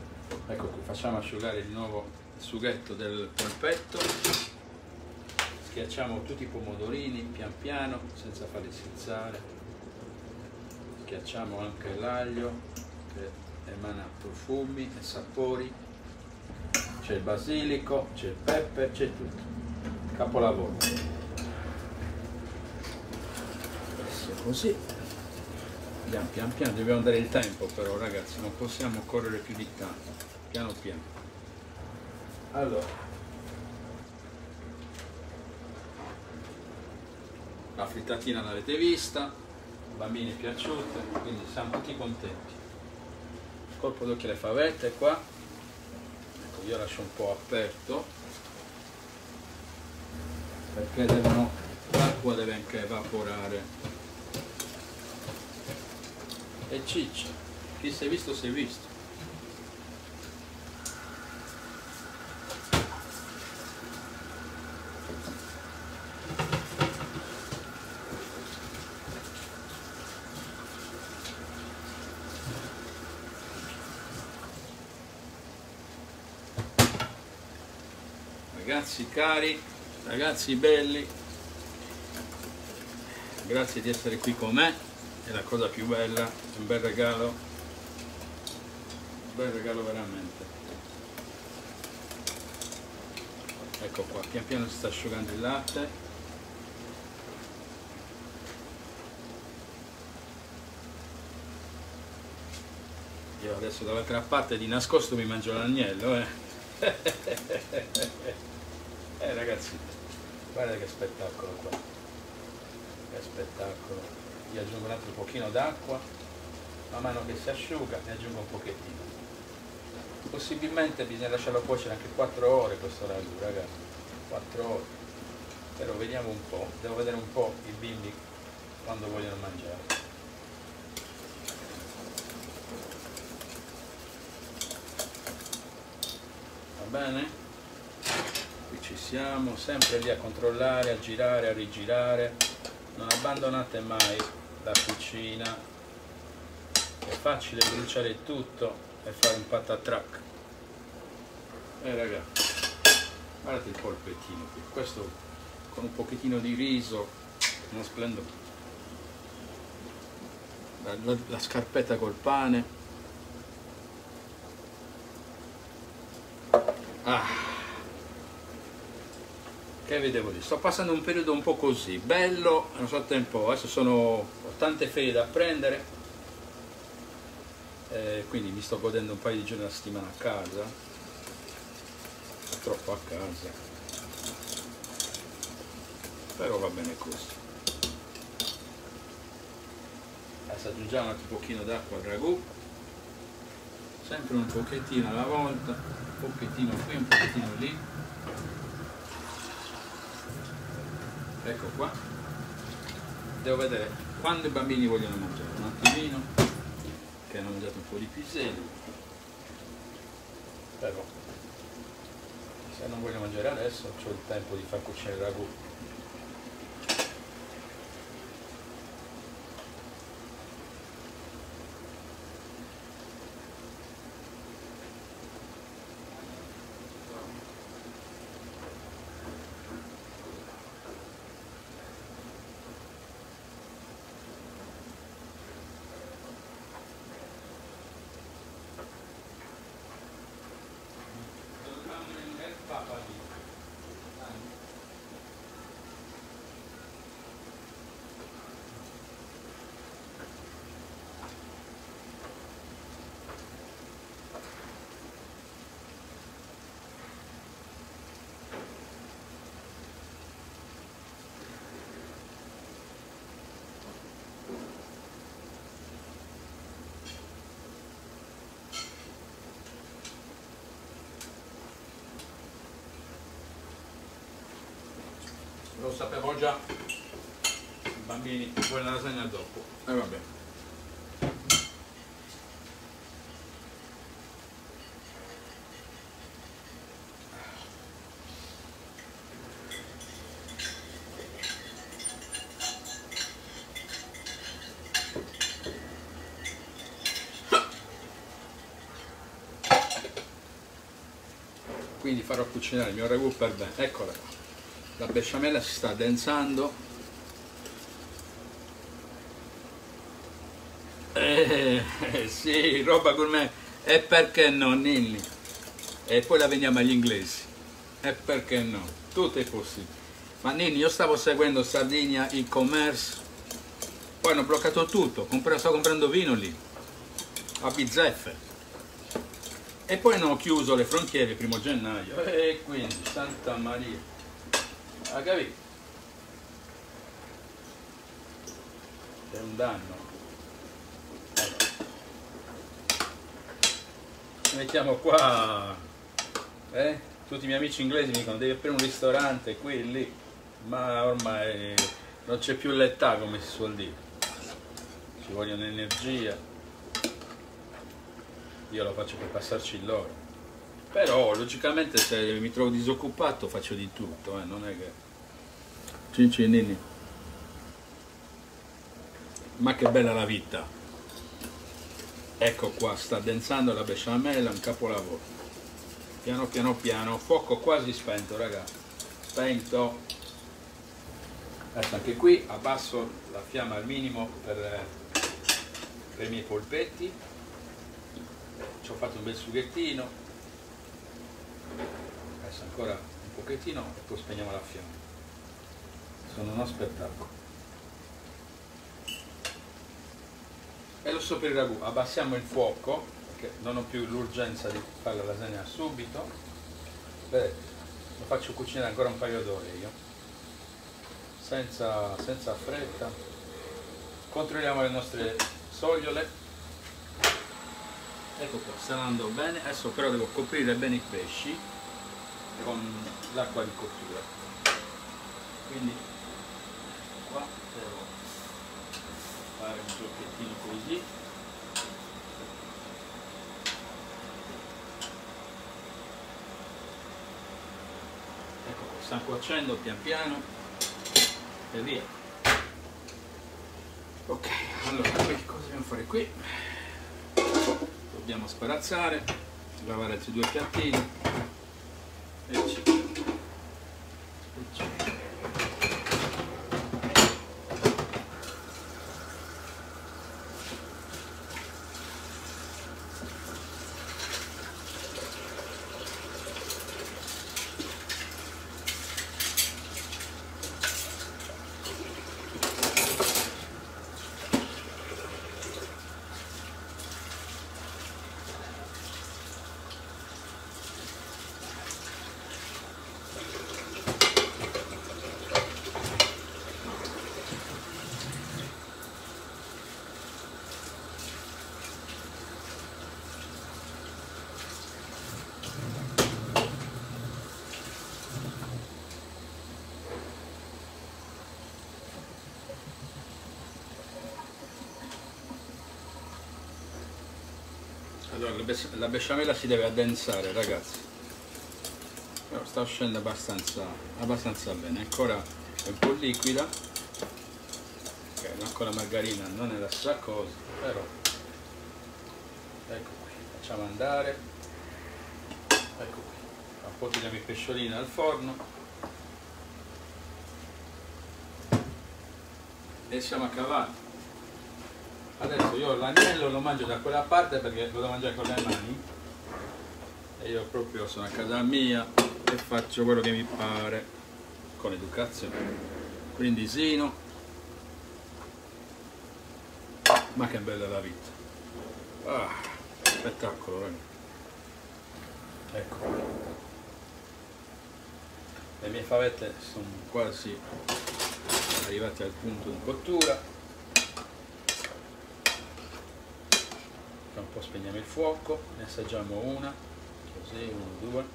Ecco qui, facciamo asciugare di nuovo il sughetto del polpetto, Schiacciamo tutti i pomodorini pian piano senza farli schizzare. Schiacciamo anche l'aglio che emana profumi e sapori. C'è il basilico, c'è il pepe, c'è tutto. Capolavoro. Adesso così. Andiamo pian piano, dobbiamo dare il tempo però ragazzi, non possiamo correre più di tanto. Piano piano. Allora. La frittatina l'avete vista, i bambini è piaciuta, quindi siamo tutti contenti. Colpo d'occhio alle favette qua, ecco io lascio un po' aperto perché devono, l'acqua deve anche evaporare. E ciccia, chi si è visto si è visto. Ragazzi cari, ragazzi belli, grazie di essere qui con me, è la cosa più bella, è un bel regalo, un bel regalo veramente. Ecco qua, pian piano si sta asciugando il latte. Io adesso dall'altra parte di nascosto mi mangio l'agnello, eh. Eh ragazzi, guarda che spettacolo qua, che spettacolo. Gli aggiungo un altro pochino d'acqua, man mano che si asciuga ne aggiungo un pochettino. Possibilmente bisogna lasciarlo cuocere anche quattro ore questo ragù, ragazzi, quattro ore. Però vediamo un po', devo vedere un po' i bimbi quando vogliono mangiare. Va bene? Qui ci siamo, sempre lì a controllare, a girare, a rigirare, non abbandonate mai la cucina, è facile bruciare tutto e fare un patatrac. Eh ragazzi, guardate il polpettino qui, questo con un pochettino di riso, uno splendore. La, la, la scarpetta col pane. Ah. Che vi devo dire? Sto passando un periodo un po' così, bello, allo stesso tempo, adesso sono, ho tante ferie da prendere, eh, quindi mi sto godendo un paio di giorni alla settimana a casa, troppo a casa, però va bene così. Adesso aggiungiamo un pochino d'acqua al ragù, sempre un pochettino alla volta, un pochettino qui, un pochettino lì. Ecco qua, devo vedere quando i bambini vogliono mangiare, un attimino, che hanno mangiato un po' di piselli, però se non voglio mangiare adesso ho il tempo di far cuocere il ragù. Lo sapevo già, i bambini vogliono la lasagna dopo, e eh, vabbè. Quindi farò cucinare il mio ragù per bene, eccola qua. La besciamella si sta addensando. Eh, eh, sì, roba gourmet. E perché no, Nilli? E poi la vendiamo agli inglesi. E perché no? Tutto è possibile. Ma Nilli, io stavo seguendo Sardinia e-commerce, poi hanno bloccato tutto. Compre- sto comprando vino lì, a bizzeffe. E poi hanno chiuso le frontiere il primo gennaio. E quindi, Santa Maria. Ha capito? È un danno. Ci mettiamo qua, eh? Tutti i miei amici inglesi mi dicono devi aprire un ristorante qui e lì, ma ormai non c'è più l'età, come si suol dire, ci vogliono energia, io lo faccio per passarci l'ora, però logicamente se mi trovo disoccupato faccio di tutto, eh? Non è che... Cincinini, ma che bella la vita! Ecco qua, sta addensando la besciamella, un capolavoro. Piano piano piano, fuoco quasi spento, ragazzi. Spento. Adesso anche qui abbasso la fiamma al minimo per, per i miei polpetti. Ci ho fatto un bel sughettino. Adesso ancora un pochettino e poi spegniamo la fiamma. Sono uno spettacolo. E lo so per il ragù, abbassiamo il fuoco, perché non ho più l'urgenza di fare la lasagna subito. Vedete, lo faccio cucinare ancora un paio d'ore io, senza, senza fretta. Controlliamo le nostre sogliole. Ecco qua, sta andando bene. Adesso però devo coprire bene i pesci con l'acqua di cottura. Quindi qua devo fare un giochettino così. Ecco qua, sta cuocendo pian piano e via. Ok, allora che cosa dobbiamo fare qui? Dobbiamo sparazzare, lavare altri due piattini e ci Allora, la besciamella si deve addensare, ragazzi. Però sta uscendo abbastanza, abbastanza bene. Ancora è un po' liquida. Ok, ma con la margarina non è la stessa cosa, però ecco qui, facciamo andare. Ecco qui. Tra un po' tiriamo i pesciolini al forno. E siamo a cavallo. Adesso io l'agnello lo mangio da quella parte perché lo devo mangiare con le mani e io proprio sono a casa mia e faccio quello che mi pare con educazione. Quindi sino, ma che bella la vita, ah, spettacolo, ragazzi. Ecco, le mie favette sono quasi arrivate al punto di cottura. Un po' spegniamo il fuoco, ne assaggiamo una, così, uno, due.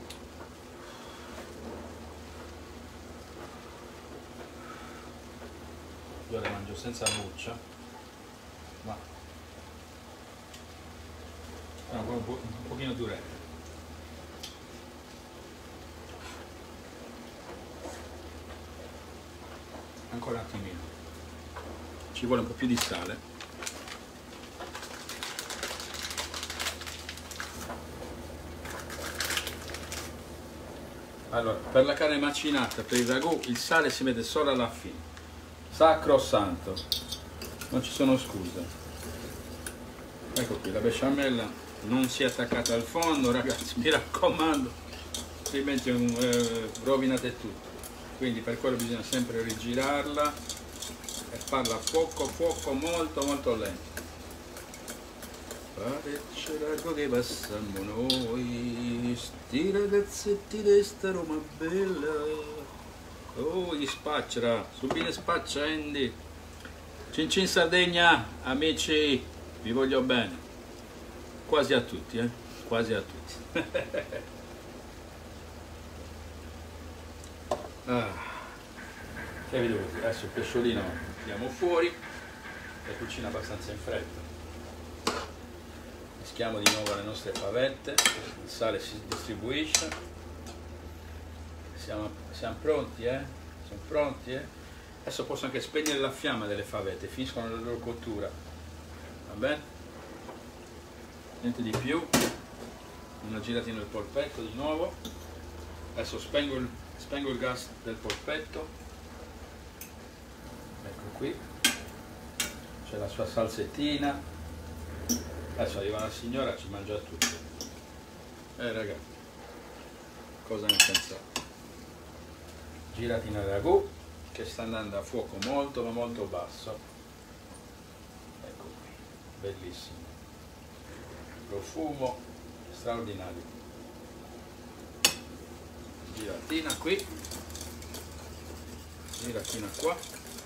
Io le mangio senza buccia, ma sono un, po', un pochino dure. Ancora un attimino, ci vuole un po' più di sale. Allora, per la carne macinata, per il ragù, il sale si mette solo alla fine. Sacro santo, non ci sono scuse. Ecco qui, la besciamella non si è attaccata al fondo, ragazzi, mi raccomando, altrimenti eh, rovinate tutto. Quindi per quello bisogna sempre rigirarla e farla a fuoco, fuoco molto molto lento. Parecchio che passiamo noi, sti ragazzetti di sta Roma bella. Oh, gli spaccerà, subire spaccendi. Cin cin Sardegna, amici, vi voglio bene. Quasi a tutti, eh? Quasi a tutti. Ah. Che vi devo dire? Adesso il pesciolino lo tiriamo fuori e cucina abbastanza in fretta. Mischiamo di nuovo le nostre favette, il sale si distribuisce. Siamo, siamo pronti, eh? Siamo pronti, eh? Adesso posso anche spegnere la fiamma delle favette, finiscono la loro cottura. Va bene? Niente di più. Una giratina del polpetto di nuovo. Adesso spengo il, spengo il gas del polpetto. Ecco qui. C'è la sua salsettina. Adesso arriva la signora, ci mangia tutto. Eh raga, cosa ne pensate? Giratina di ragù che sta andando a fuoco molto ma molto basso. Ecco qui, bellissimo. Profumo straordinario. Giratina qui, giratina qua.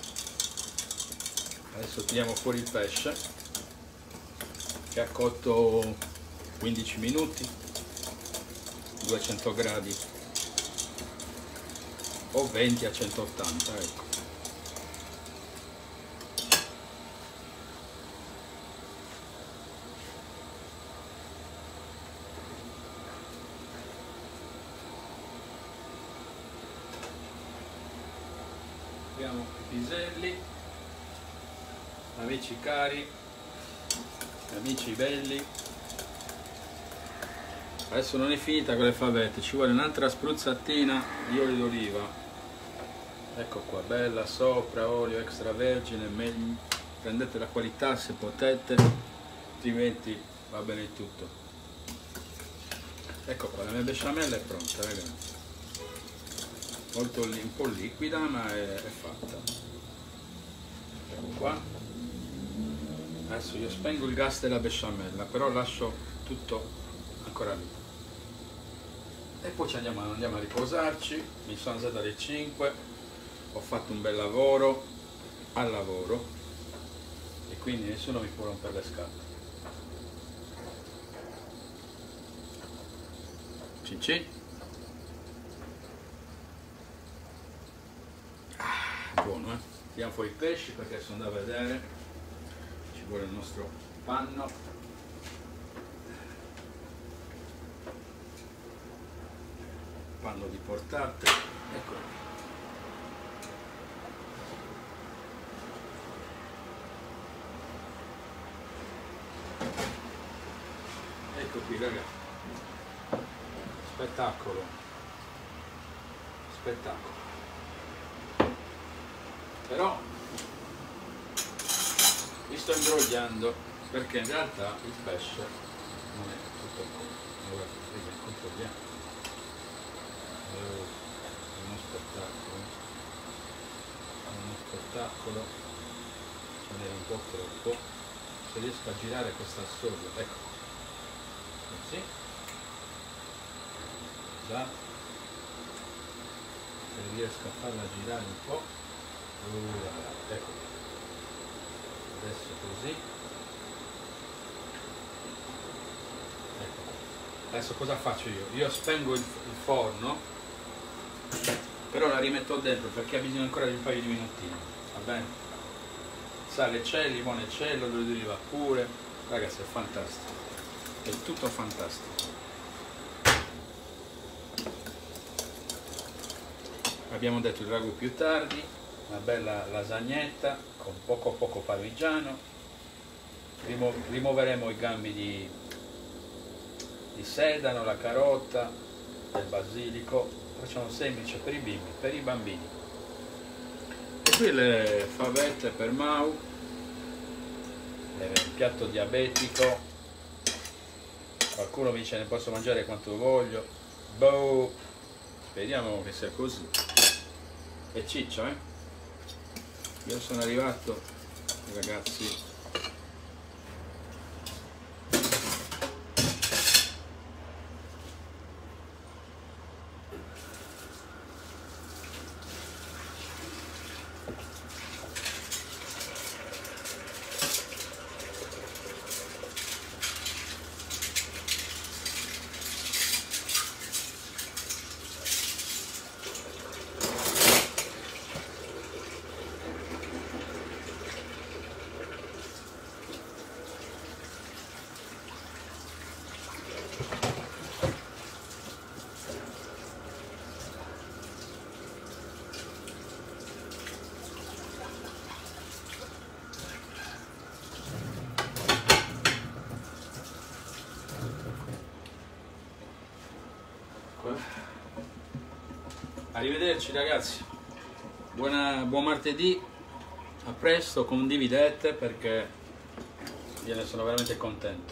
Adesso tiriamo fuori il pesce che ha cotto quindici minuti, duecento gradi o venti a centottanta, ecco. Abbiamo i piselli, amici cari, amici belli. Adesso non è finita con le favette, ci vuole un'altra spruzzatina di olio d'oliva. Ecco qua, bella sopra, olio extravergine, prendete la qualità se potete, altrimenti va bene tutto. Ecco qua, la mia besciamella è pronta, ragazzi. Molto un po' liquida, ma è, è fatta. Ecco qua. Adesso io spengo il gas della besciamella, però lascio tutto ancora lì. E poi ci andiamo, andiamo a riposarci. Mi sono alzato alle cinque, ho fatto un bel lavoro, al lavoro, e quindi nessuno mi può rompere le scatole. Cin cin. Ah, buono, eh? Tiriamo fuori i pesci perché sono da vedere. Vuole il nostro panno, panno di portate, ecco. Ecco qui ragazzi, spettacolo, spettacolo, però mi sto imbrogliando perché in realtà il pesce non è tutto come controlliamo. Oh, è uno spettacolo, è uno spettacolo, ce n'è un po' troppo. Se riesco a girare questa soia, ecco, così, già, se riesco a farla girare un po', uh, ecco. Adesso così, ecco. Adesso cosa faccio io? Io spengo il, il forno, però la rimetto dentro perché ha bisogno ancora di un paio di minutini, va bene? Sale c'è, limone c'è, l'olio d'oliva pure, ragazzi, è fantastico, è tutto fantastico. Abbiamo detto il ragù più tardi, una bella lasagnetta con poco poco parmigiano. Rimo rimuoveremo i gambi di, di sedano, la carota, del basilico, facciamo semplice per i bimbi, per i bambini. E qui le favette per Mau, il piatto diabetico, qualcuno mi dice ne posso mangiare quanto voglio, boh, speriamo che sia così. E ciccio, eh? Io sono arrivato, ragazzi. Arrivederci ragazzi, buona, buon martedì, a presto, condividete perché io ne sono veramente contento.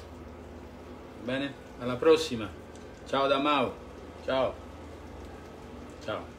Bene, alla prossima, ciao da Mau, ciao, ciao.